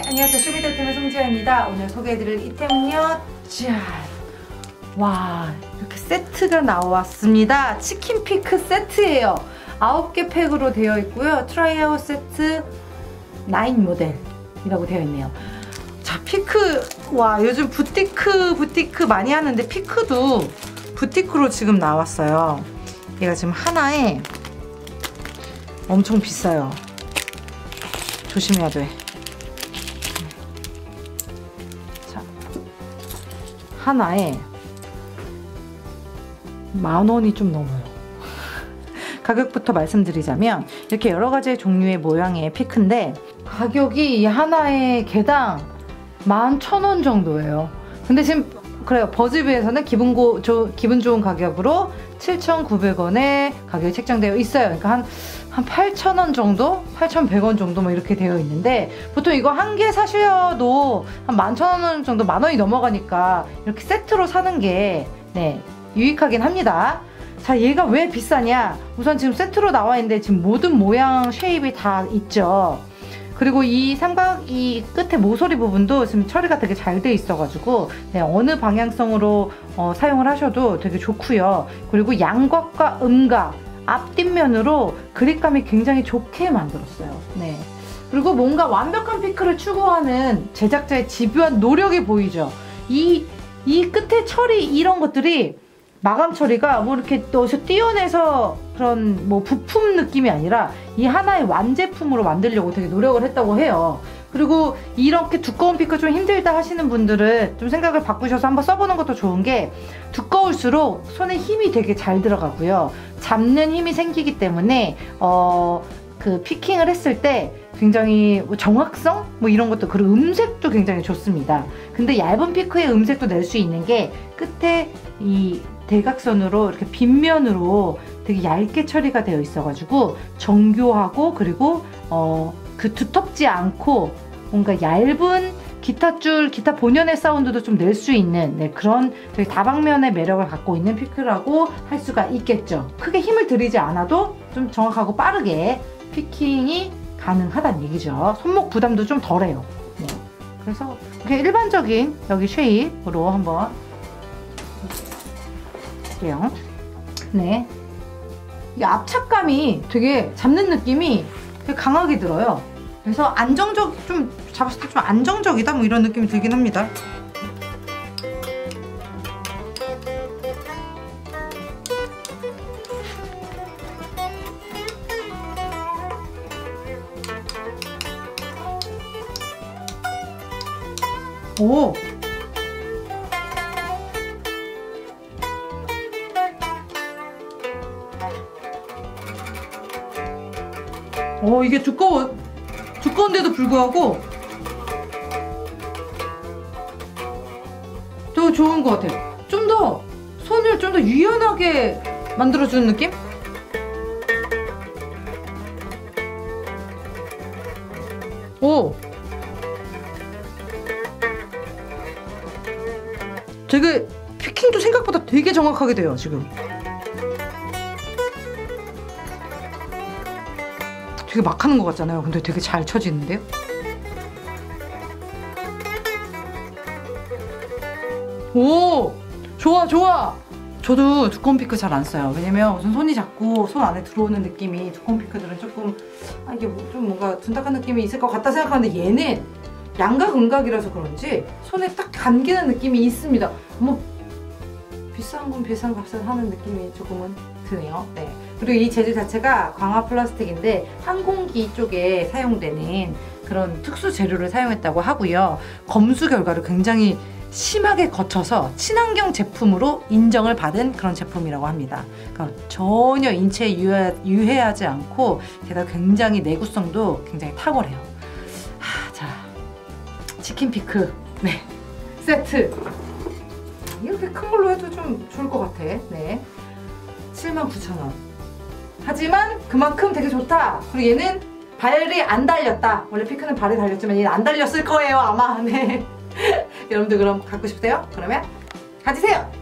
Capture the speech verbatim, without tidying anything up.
안녕하세요. 쇼미더팀의 송지아입니다. 오늘 소개해드릴 이템은요, 짠! 와, 이렇게 세트가 나왔습니다. 치킨 피크 세트예요. 아홉 개 팩으로 되어 있고요. 트라이아웃 세트 나인 모델이라고 되어 있네요. 자, 피크, 와, 요즘 부티크 부티크 많이 하는데 피크도 부티크로 지금 나왔어요. 얘가 지금 하나에 엄청 비싸요. 조심해야 돼. 자, 하나에 만 원이 좀 넘어요. 가격부터 말씀드리자면 이렇게 여러 가지 종류의 모양의 피크인데 가격이 하나에 개당 만 천 원 정도예요. 근데 지금 그래요. 버즈비에서는 기분, 고, 조, 기분 좋은 가격으로 칠천구백 원에 가격이 책정되어 있어요. 그러니까 한, 한 팔천 원 정도? 팔천백 원 정도 뭐 이렇게 되어 있는데 보통 이거 한 개 사셔도 한 만 천 원 정도, 만 원이 넘어가니까 이렇게 세트로 사는 게 네, 유익하긴 합니다. 자, 얘가 왜 비싸냐? 우선 지금 세트로 나와 있는데 지금 모든 모양 쉐입이 다 있죠. 그리고 이 삼각, 이 끝에 모서리 부분도 지금 처리가 되게 잘 돼 있어가지고 네, 어느 방향성으로 어, 사용을 하셔도 되게 좋고요. 그리고 양각과 음각, 앞뒷면으로 그립감이 굉장히 좋게 만들었어요. 네. 그리고 뭔가 완벽한 피크를 추구하는 제작자의 집요한 노력이 보이죠. 이, 이 끝에 처리 이런 것들이 마감 처리가 뭐 이렇게 또 띄어내서 그런 뭐 부품 느낌이 아니라 이 하나의 완제품으로 만들려고 되게 노력을 했다고 해요. 그리고 이렇게 두꺼운 피크 좀 힘들다 하시는 분들은 좀 생각을 바꾸셔서 한번 써보는 것도 좋은 게 두꺼울수록 손에 힘이 되게 잘 들어가고요. 잡는 힘이 생기기 때문에 어, 그 피킹을 했을 때 굉장히 정확성? 뭐 이런 것도, 그리고 음색도 굉장히 좋습니다. 근데 얇은 피크의 음색도 낼 수 있는 게 끝에 이 대각선으로 이렇게 빗면으로 되게 얇게 처리가 되어 있어가지고 정교하고 그리고 어, 그 두텁지 않고 뭔가 얇은 기타 줄, 기타 본연의 사운드도 좀 낼 수 있는 네, 그런 되게 다방면의 매력을 갖고 있는 피크라고 할 수가 있겠죠. 크게 힘을 들이지 않아도 좀 정확하고 빠르게 피킹이 가능하다는 얘기죠. 손목 부담도 좀 덜해요. 네. 그래서 이렇게 일반적인 여기 쉐입으로 한번 볼게요. 네. 이 압착감이 되게 잡는 느낌이 되게 강하게 들어요. 그래서 안정적, 좀 잡았을 때 좀 안정적이다 뭐 이런 느낌이 들긴 합니다. 오! 오, 이게 두꺼워, 두꺼운데도 불구하고 더 좋은 것 같아요. 좀 더 손을 좀 더 유연하게 만들어주는 느낌? 오! 되게 피킹도 생각보다 되게 정확하게 돼요, 지금. 되게 막 하는 것 같잖아요. 근데 되게 잘 쳐지는데요? 오! 좋아, 좋아! 저도 두꺼운 피크 잘 안 써요. 왜냐면 우선 손이 작고 손 안에 들어오는 느낌이 두꺼운 피크들은 조금 아, 이게 뭐 좀 뭔가 둔탁한 느낌이 있을 것 같다 생각하는데 얘는 양각, 음각이라서 그런지 손에 딱 감기는 느낌이 있습니다. 뭐 비싼 건 비싼 값을 하는 느낌이 조금은 드네요. 네. 그리고 이 재질 자체가 광화 플라스틱인데 항공기 쪽에 사용되는 그런 특수 재료를 사용했다고 하고요. 검수 결과를 굉장히 심하게 거쳐서 친환경 제품으로 인정을 받은 그런 제품이라고 합니다. 그러니까 전혀 인체에 유해, 유해하지 않고 게다가 굉장히 내구성도 굉장히 탁월해요. 하, 자, 치킨 피크 네 세트 이렇게 큰 걸로 해도 좀 좋을 것 같아. 네, 칠만 구천 원. 하지만 그만큼 되게 좋다. 그리고 얘는 발이 안 달렸다. 원래 피크는 발이 달렸지만 얘는 안 달렸을 거예요 아마. 네. 여러분들 그럼 갖고 싶으세요? 그러면 가지세요.